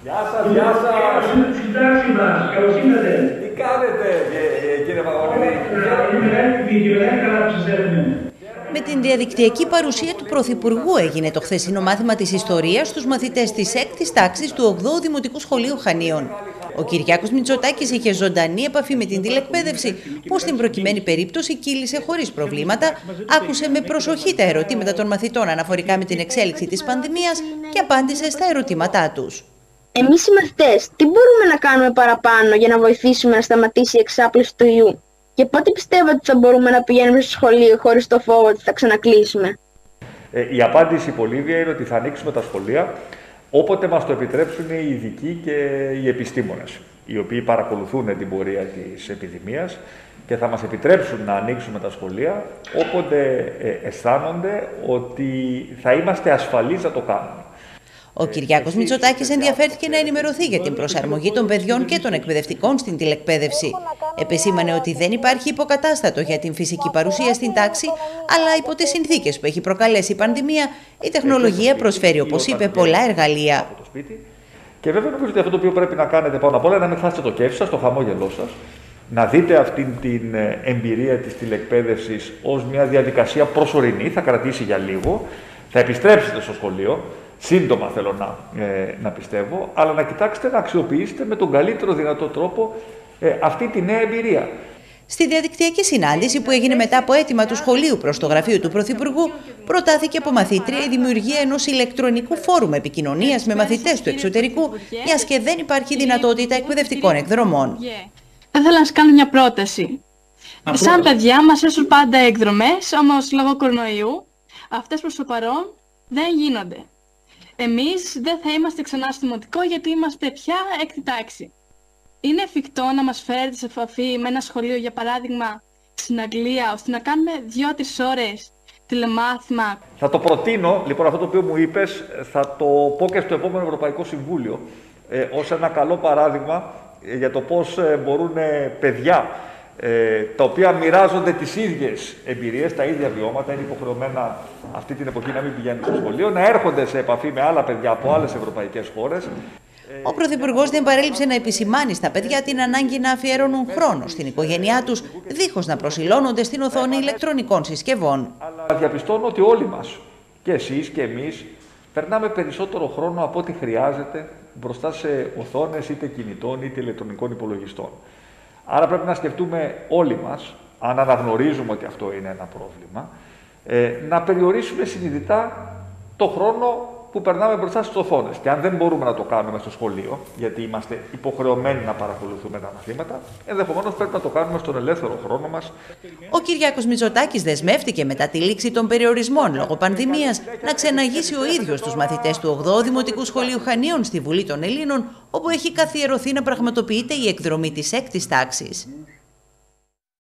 Γεια σας, γεια σας. Είναι στην τάξη μας. Καλώς ήρθατε. Τι κάνετε, κύριε Παπαγωνίδη? Με την διαδικτυακή παρουσία του Πρωθυπουργού έγινε το χθεσινό μάθημα της ιστορίας στους μαθητές της 6ης τάξης του 8ου Δημοτικού Σχολείου Χανίων. Ο Κυριάκος Μητσοτάκης είχε ζωντανή επαφή με την τηλεκπαίδευση, που στην προκειμένη περίπτωση κύλησε χωρίς προβλήματα, άκουσε με προσοχή τα ερωτήματα των μαθητών αναφορικά με την εξέλιξη της πανδημίας και απάντησε στα ερωτήματά τους. Εμείς οι μαθητές, τι μπορούμε να κάνουμε παραπάνω για να βοηθήσουμε να σταματήσει η εξάπλωση του ιού? Και πότε πιστεύετε ότι θα μπορούμε να πηγαίνουμε στο σχολείο χωρίς το φόβο ότι θα ξανακλείσουμε? Η απάντηση Πολύβια είναι ότι θα ανοίξουμε τα σχολεία όποτε μας το επιτρέψουν οι ειδικοί και οι επιστήμονες, οι οποίοι παρακολουθούν την πορεία της επιδημίας και θα μας επιτρέψουν να ανοίξουμε τα σχολεία όποτε αισθάνονται ότι θα είμαστε ασφαλείς να το κάνουμε. Ο Κυριάκος Μητσοτάκης ενδιαφέρθηκε να ενημερωθεί για την προσαρμογή των παιδιών και των εκπαιδευτικών στην τηλεκπαίδευση. Επεσήμανε ότι δεν υπάρχει υποκατάστατο για την φυσική παρουσία στην τάξη, αλλά υπό τις συνθήκες που έχει προκαλέσει η πανδημία, η τεχνολογία προσφέρει, όπως είπε, πολλά εργαλεία. Και βέβαια νομίζω ότι αυτό το οποίο πρέπει να κάνετε πάνω απ' όλα είναι να μην χάσετε το κέφι σας, το χαμόγελό σας, να δείτε αυτή την εμπειρία της τηλεκπαίδευσης ως μια διαδικασία προσωρινή, θα κρατήσει για λίγο, θα επιστρέψετε στο σχολείο. Σύντομα θέλω να πιστεύω, αλλά να κοιτάξετε να αξιοποιήσετε με τον καλύτερο δυνατό τρόπο αυτή τη νέα εμπειρία. Στη διαδικτυακή συνάντηση που έγινε μετά από αίτημα του σχολείου προς το γραφείο του Πρωθυπουργού, προτάθηκε από μαθήτρια η δημιουργία ενός ηλεκτρονικού φόρουμ επικοινωνίας με μαθητές του εξωτερικού, μιας και δεν υπάρχει δυνατότητα εκπαιδευτικών εκδρομών. Θα ήθελα να σας κάνω μια πρόταση. Σαν παιδιά μας έσουν πάντα εκδρομές, όμως λόγω κορονοϊού αυτές προς το παρόν δεν γίνονται. Εμείς δεν θα είμαστε ξανά στο δημοτικό γιατί είμαστε πια έκτη τάξη. Είναι εφικτό να μας φέρετε σε επαφή με ένα σχολείο, για παράδειγμα στην Αγγλία, ώστε να κάνουμε 2-3 ώρες τηλεμάθημα? Θα το προτείνω, λοιπόν, αυτό το οποίο μου είπες, θα το πω και στο επόμενο Ευρωπαϊκό Συμβούλιο, ως ένα καλό παράδειγμα για το πώς μπορούν παιδιά τα οποία μοιράζονται τις ίδιες εμπειρίες, τα ίδια βιώματα, είναι υποχρεωμένα αυτή την εποχή να μην πηγαίνουν στο σχολείο, να έρχονται σε επαφή με άλλα παιδιά από άλλες ευρωπαϊκές χώρες. Ο Πρωθυπουργός δεν παρέλειψε να επισημάνει στα παιδιά την ανάγκη να αφιερώνουν χρόνο στην οικογένειά τους, δίχως να προσιλώνονται στην οθόνη ηλεκτρονικών συσκευών. Αλλά διαπιστώνω ότι όλοι μας, και εσείς και εμείς, περνάμε περισσότερο χρόνο από ό,τι χρειάζεται μπροστά σε οθόνες είτε κινητών είτε ηλεκτρονικών υπολογιστών. Άρα πρέπει να σκεφτούμε όλοι μας, αν αναγνωρίζουμε ότι αυτό είναι ένα πρόβλημα, να περιορίσουμε συνειδητά το χρόνο που περνάμε μπροστά στις οθόνες. Και αν δεν μπορούμε να το κάνουμε στο σχολείο, γιατί είμαστε υποχρεωμένοι να παρακολουθούμε τα μαθήματα, ενδεχομένως πρέπει να το κάνουμε στον ελεύθερο χρόνο μας. Ο Κυριάκος Μητσοτάκης δεσμεύτηκε μετά τη λήξη των περιορισμών λόγω πανδημίας να ξεναγήσει ο ίδιος τους μαθητές του 8ου Δημοτικού Σχολείου Χανίων στη Βουλή των Ελλήνων, όπου έχει καθιερωθεί να πραγματοποιείται η εκδρομή της 6ης τάξης.